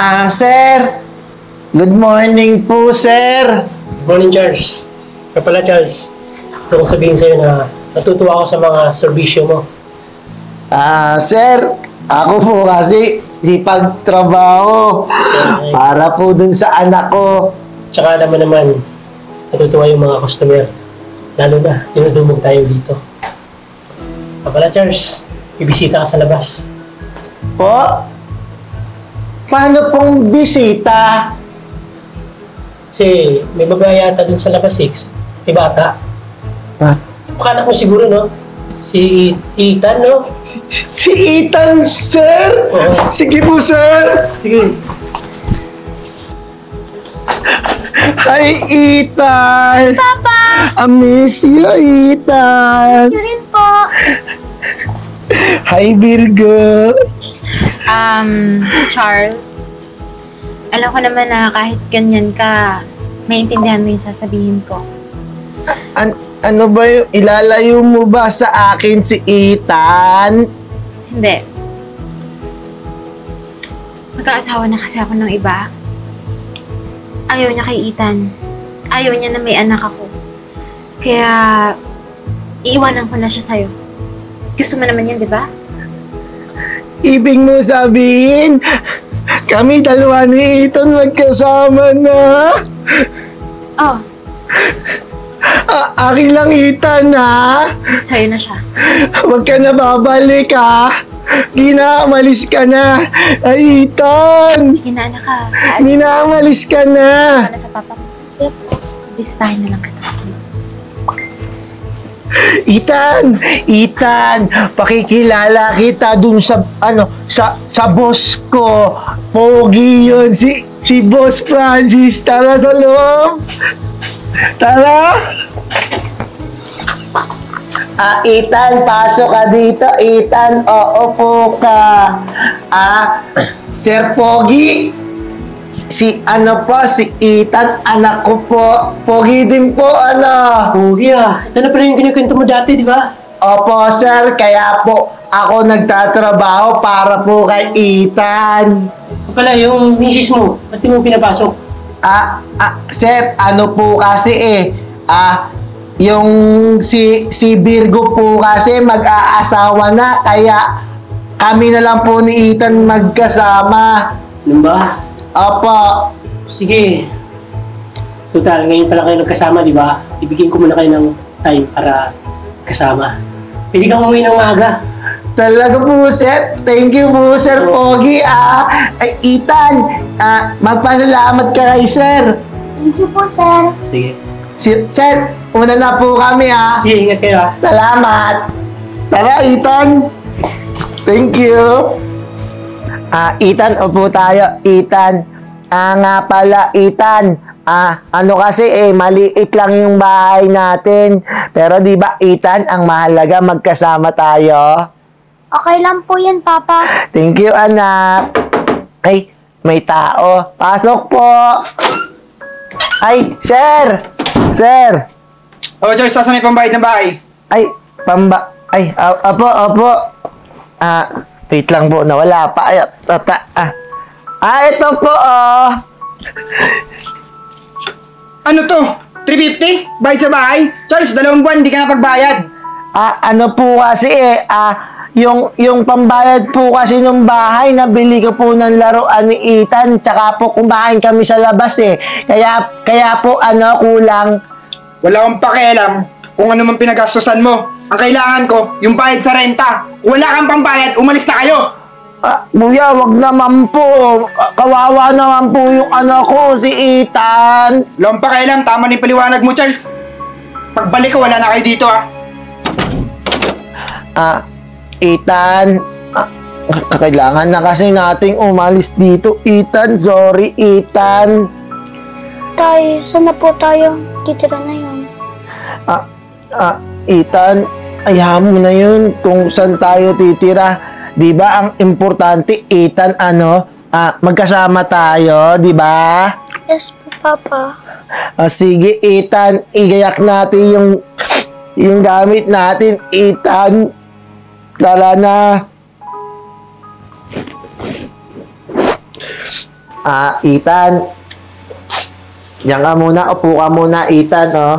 Sir. Good morning po, sir. Good morning, Charles. Kaya pala, Charles, ito kong sabihin sa'yo na natutuwa ako sa mga serbisyo mo. Sir, ako po kasi sipagtrabaho para po dun sa anak ko. Tsaka naman, natutuwa yung mga customer. Lalo na, dinudumog tayo dito. Kaya pala, Charles, bibisita ka sa labas. Po? Paano pong bisita? Kasi may babae yata dun sa labas, 6. May bata. Pakala ko siguro, no? Si Ethan, no? Si Ethan, sir? Oo. Sige po, sir. Sige. Hi, Ethan. Papa! I miss you, Ethan. Siya rin po. Hi, Virgo. Charles, alam ko naman na kahit ganyan ka, maintindihan mo yung sasabihin ko. Ano ba yung ilalayo mo ba sa akin si Ethan? Hindi. Magkaasawa na kasi ako ng iba. Ayaw niya kay Ethan. Ayaw niya na may anak ako. Kaya, iiwanan ko na siya sa'yo. Gusto mo naman yan, di ba? Ibig mo sabihin, kami dalawa ni Ethan magkasama na. Oh, Akin lang, Ethan, ha? sa'yo na siya. Huwag ka na babalik, ha? Ginamalis ka na. Ay, Ethan! Sige na, anak ka. Ginamalis ka na. Ano sa papa mo? Yep. Bisitahin na lang kita. Ethan, pakikilala kita dun sa, sa boss ko. Pogi yun, si Boss Francis. Tara sa loob. Tara. Ethan, pasok ka dito. Ethan, uupo ka. Sir Pogi, si Ethan, anak ko po. Pogi din po, Pogi ah. Ito na pala yung kinikwento mo dati, di ba? Opo, sir. Kaya po ako nagtatrabaho para po kay Ethan. Ito pala yung misis mo. Ba't di mo pinapasok? Sir, ano po kasi yung si Virgo po kasi mag-aasawa na, kaya kami na lang po ni Ethan magkasama. Ano ba? Opo. Sige. Total, ngayon pala kayo nagkasama, di ba? Ibigyan ko muna kayo ng time para kasama. Pwede kang umuwi ng maaga. Talaga po, sir. Thank you po, Sir Pogi. Ethan, magpasalamat ka kay sir. Thank you po, sir. Sige. Sir, una na po kami, ha. Sige, ingat kayo ah. Salamat. Tara, Ethan. Thank you. Ethan, upo tayo. Ethan. Nga pala, Ethan. Ano kasi maliit lang yung bahay natin. Pero di ba, Ethan, ang mahalaga magkasama tayo? Okay lang po yan, Papa. Thank you, anak. Ay, may tao. Pasok po. Ay, sir. Sir. Oh, Charles, saan yung pambayad ng bahay? Ay, apo. Wait lang po, nawala pa. Ito po, Ano to? 350? Bayad sa bahay? Charles, 2 buwan, hindi ka na pagbayad. ano po kasi yung pambayad po kasi ng bahay, nabili ko po ng laruan ni Ethan, tsaka po kumain kami sa labas Kaya po, kulang. Wala akong pakialam kung ano man pinagastusan mo. Ang kailangan ko, yung bayad sa renta. Wala kang pambayad, umalis na kayo! Kuya, wag naman po. Kawawa naman po yung anak ko, si Ethan. Wala akong pakialam, tama na yung paliwanag mo, Charles. Pagbalik ko, wala na kayo dito, Ethan, kailangan na kasi nating umalis dito, Ethan. Sorry, Ethan. Tay, saan na po tayo? Titira na yun. Ethan, ayaw mo na yun kung saan tayo titira. Di ba ang importante, Ethan, magkasama tayo, di ba? Yes po, Papa. Sige, Ethan, igayak natin yung gamit natin, Ethan. Tara na. Ethan. Diyan ka muna, upo ka muna, Ethan, oh.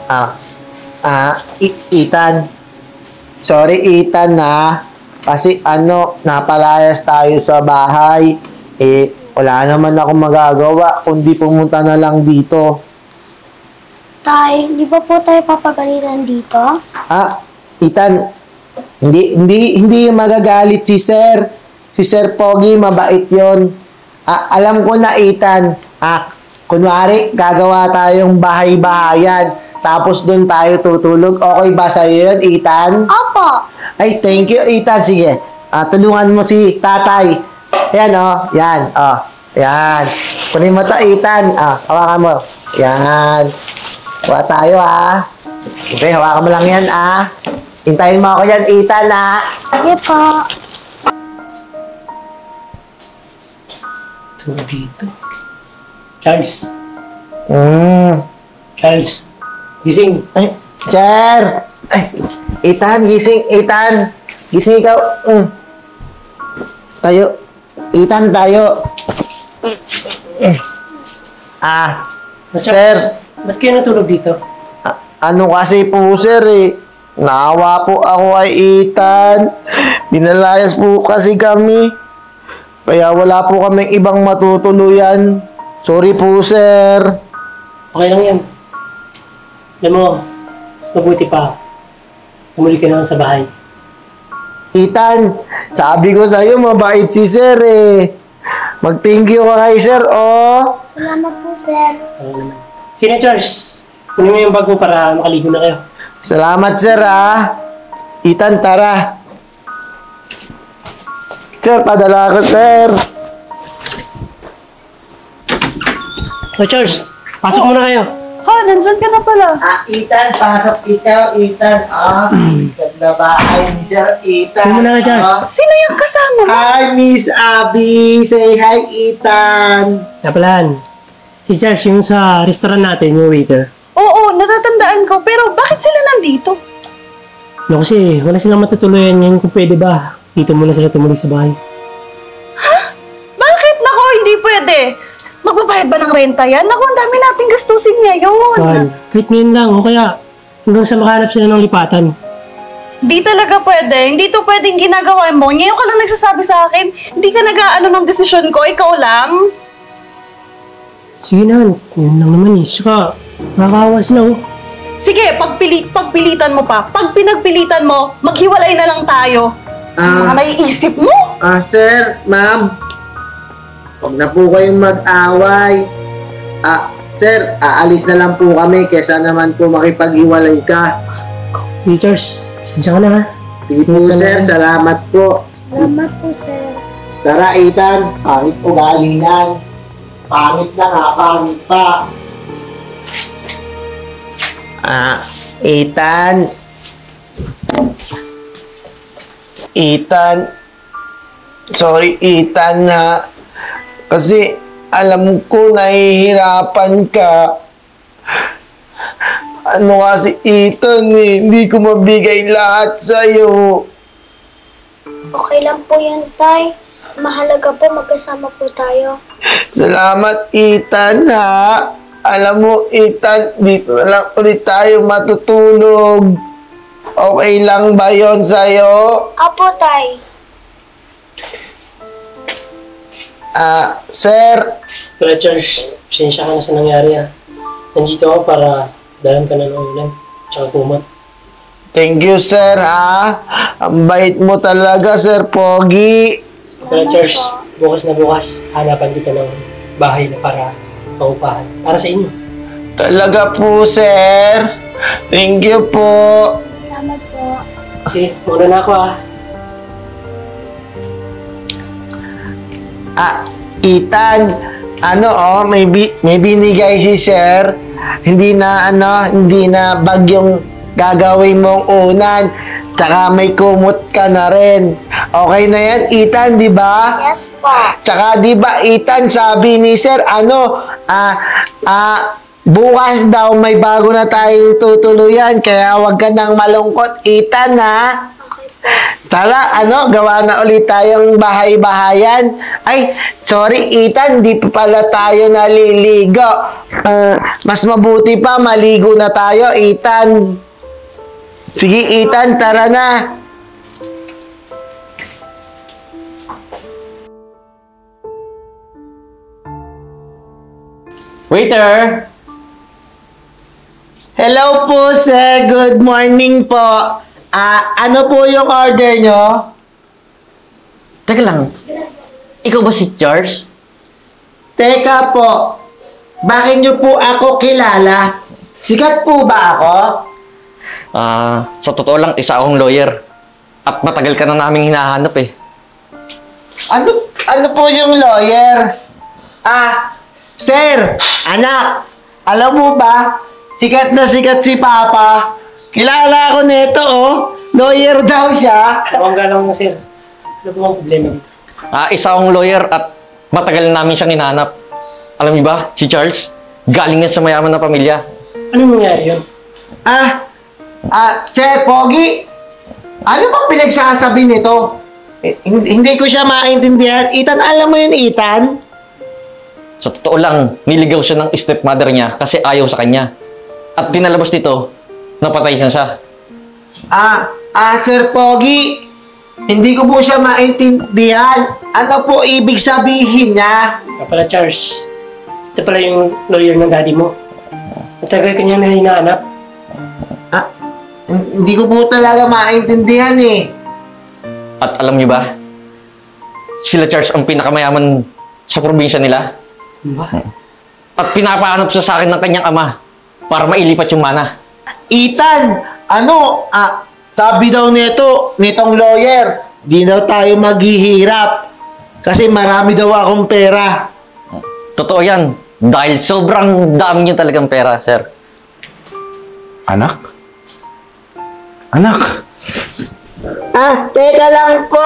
Ethan. Sorry, Ethan, na. Kasi napalayas tayo sa bahay. Wala naman ako magagawa kundi pumunta na lang dito. Tay, di ba po tayo papagalitan dito? Ethan, hindi magagalit si Sir. Si Sir Pogi, mabait yon. Alam ko na, Ethan. Kunwari, gagawa tayong bahay-bahayan. Tapos doon tayo tutulog. Okay ba sa'yo yun, Ethan? Opo. Ay, thank you, Ethan. Sige, tulungan mo si tatay. Yan, yan, yan. Kunin mo to, Ethan. Hawakan mo. Yan. Kuha tayo, Okay, hawakan mo lang yan, Hintayin mo ako yan, Ethan, Sige po. Ito dito. Charles. Charles. Gising. Ay, Sir! Ay, Ethan, gising, Ethan. Gising ikaw. Tayo. Ethan, tayo. Sir. Ba't kayo natulog dito? Kasi po, Sir, naawa po ako kay Ethan. Binalayas po kasi kami. Kaya wala po kaming ibang matutuluyan. Sorry po, Sir. Okay lang yan. Alam mo, mas mabuti pa. Tumuli ka naman sa bahay. Ethan, sabi ko sa'yo, mabait si Sir, Mag-thank you ka kay Sir, Salamat po, sir. Sino, Charles? Kunin mo yung bag mo para makaligo na kayo. Salamat, Sir, Ethan, tara. Sir, padala ko, Sir. Charles, pasok muna kayo. Nandyan ka na pala. Ethan, pasok ikaw, Ethan. Ganda bahay ni Sir Ethan. Sino na ka, Charles? Sino yung kasama mo? Hi, Miss Abby. Say hi, Ethan. Napalaan. Si Charles yung sa restaurant natin, yung waiter. Oo, natatandaan ko. Pero bakit sila nandito? No, kasi wala silang matutuluyan yan kung pwede ba. Dito muna sila tumuli sa bahay. Bakit? Nako, hindi pwede. Magbabayad ba ng renta yan? Naku, ang dami nating gastusin ngayon. Mahal. Kahit ngayon lang, o kaya hanggang sa makahanap sila ng lipatan. Di talaga pwede. Hindi to pwedeng ginagawa mo. Ngayon ka lang nagsasabi sa akin, hindi ka nag-aano ng desisyon ko. Ikaw lang. Sige na, yun lang naman Saka, nakakawa sila Sige, pagpilitan mo pa. Pag pinagpilitan mo, maghiwalay na lang tayo. Mga naiisip mo? Sir, ma'am. Huwag na po kayong mag-away. Sir, aalis na lang po kami kesa naman po makipag-iwalay ka. Hey, Charles, pasensya ka na ha. Sige po, Sir. Salamat po. Salamat po, sir. Tara, Ethan. Pangit ugali yan. Pangit na nga, pangit pa. Ethan. Ethan. Sorry, Ethan, kasi alam ko nahihirapan ka. Kasi Ethan, hindi ko mabigay lahat sa'yo. Okay lang po yan, tay. Mahalaga po, magkasama po tayo. Salamat, Ethan, Alam mo, Ethan, dito na lang ulit tayo matutulog. Okay lang ba yon sa'yo? Apo, tay. Sir. Pero Charles, pasensya ka na sa nangyari Nandito ako para dalan ka na ng ulan. Tsaka kumat. Thank you, Sir, Ang bait mo talaga, Sir Pogi. Pero Charles, bukas na bukas, hanapan kita ng bahay na para paupahan. Para sa inyo. Talaga po, Sir. Thank you po. Salamat po. Sige, muna na ako Ethan, may binigay si Sir. Hindi na bagyong gagawin mong unan. Tsaka may kumot ka na rin. Okay na yan, Ethan, di ba? Yes po. Tsaka di ba, Ethan, sabi ni Sir, bukas daw may bago na tayong tutuluyan. Kaya wag ka nang malungkot, Ethan, Okay Tara, gawa na ulit tayong bahay-bahayan. Ay, sorry, Ethan, di pa pala tayo naliligo. Mas mabuti pa, maligo na tayo, Ethan. Sige, Ethan, tara na. Waiter! Hello po, sir. Good morning po. Ano po yung order nyo? Teka lang, ikaw ba si Charles? Teka po, bakit nyo po ako kilala? Sikat po ba ako? Sa totoo lang, isa akong lawyer. At matagal ka na naming hinahanap eh. Ano po yung lawyer? Sir, anak, alam mo ba, sikat na sikat si Papa. Kilala ko nito, oh. Lawyer daw siya. Tawang galang na, sir. Ano po ang problema dito? Isa akong lawyer at matagal na namin siyang hinahanap. Alam niyo ba, si Charles, galing yan sa mayaman na pamilya. Ano nangyari yun? Sir Pogi, ano bang pinagsasabi nito? Hindi ko siya maintindihan. Ethan, alam mo yun, Ethan? Sa totoo lang, niligaw siya ng stepmother niya kasi ayaw sa kanya. At pinalabas nito, napatay siya. Sir Pogi, hindi ko po siya maintindihan. Ano po ibig sabihin niya? Pala, Charles. Ito pala yung lawyer ng daddy mo. Matagal ka niya na hinahanap. Hindi ko po talaga maintindihan eh. At alam niyo ba, sila Charles ang pinakamayaman sa probinsya nila. Ba? At pinapahanap siya sa akin ng kanyang ama para mailipat yung mana. Ethan, sabi daw nitong lawyer, di daw tayo maghihirap kasi marami daw akong pera. Totoo yan. Dahil sobrang dami niyo talagang pera, sir. Anak? Anak? Teka lang po.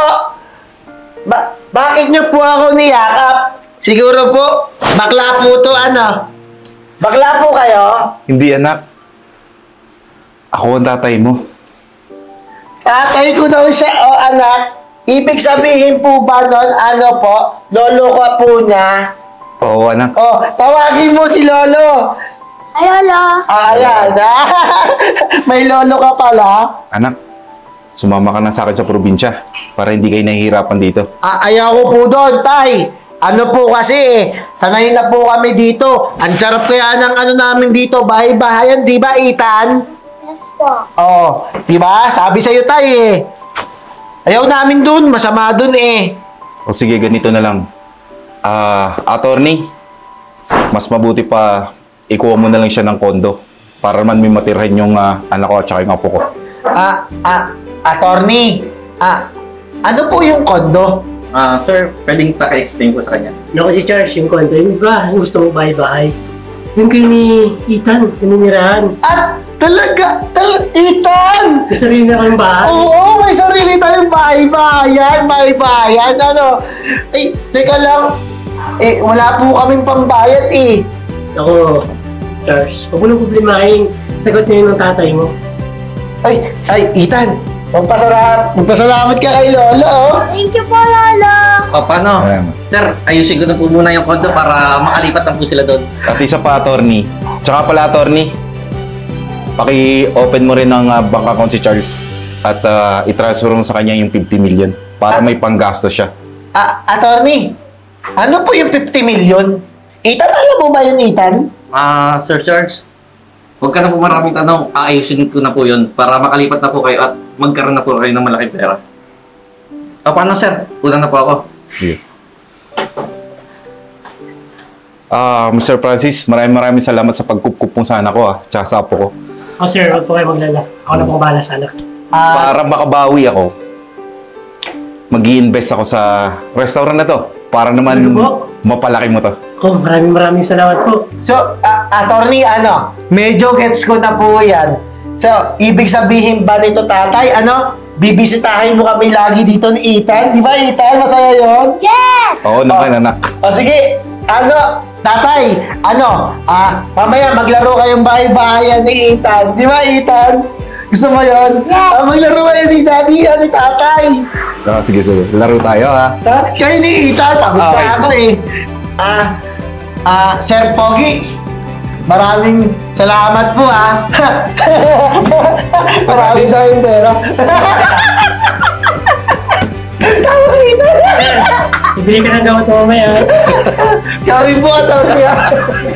Bakit niyo po ako niyakap? Siguro po, bakla po to Bakla po kayo? Hindi, anak. Ako ang tatay mo. Tatay ko daw siya, anak. Ibig sabihin po ba nun, lolo ka po niya? Oo, anak. Tawagin mo si lolo. Ay, Lolo. Ayan. May lolo ka pala. Anak, sumama ka na sa akin sa probinsya para hindi kayo nahihirapan dito. Ayaw ko po doon, tay. Ano po kasi, sanay na po kami dito. Ang sarap kaya ng namin dito, bahay-bahayan, di ba, Ethan? Yes po. Di ba? Sabi sa'yo, tay Ayaw namin doon, masama doon O sige, ganito na lang. Attorney, mas mabuti pa ikuha mo na lang siya ng kondo para man may matirhan yung anak ko at saka yung apo ko. Attorney, ano po yung kondo? Sir, pwedeng paka-explain ko sa kanya. Ano kasi, Charles, yung kwento, yung ba, gusto mong bahay-bahay? Yung kayo ni Ethan, naninirahan. Talaga, Ethan! May sarili na kayong bahay. Oo, may sarili tayong bahay-bahayan. Teka lang. Wala po kaming pambayad Ako, Charles, huwag mo nang problemahin. Sagot niyo yun ng tatay mo. Ethan, magpasalamat ka kay Lolo. Thank you po, Lolo. Paano? Sir, ayusin ko na po muna yung kondo para makalipat na po sila doon. At isa pa, attorney. Tsaka pala, attorney, paki-open mo rin ng bank account si Charles at i-transfer mo sa kanya yung 50 million para may panggasto siya. Attorney, ano po yung 50 million? Ethan, alam mo ba yun, Ethan? Sir Charles, huwag ka na po maraming tanong. Aayusin ko na po yun para makalipat na po kayo at magkaroon na po kayo ng malaking pera. Paano, sir? Una na po ako. Yeah. Mr. Francis, maraming salamat sa pagkukup mo sa anak ko tsaka sa apo ko. Sir, huwag po kayo maglala. Ako na pong bahala sa anak. Para makabawi ako, mag-i-invest ako sa restaurant na to para naman Ano po? mapalaki mo to. Maraming salamat po. So, attorney, medyo gets ko na po yan. So, ibig sabihin ba nito, tatay, bibisitahin mo kami lagi dito ni Ethan? Di ba, Ethan? Masaya yun? Yes! Oo naman, anak. Sige, tatay, mamaya maglaro kayong bahay-bahayan ni Ethan. Di ba, Ethan? Gusto mo yun? Maglaro kayo ni daddy, ni tatay. Sige, laro tayo ha. Kayo ni Ethan, pagod pa Okay. ako eh. Sir Pogi, maraming salamat po ha. Maraming sa aking pera. Sir, bibili ka ng gamot mo mamaya. Kami po, Atty.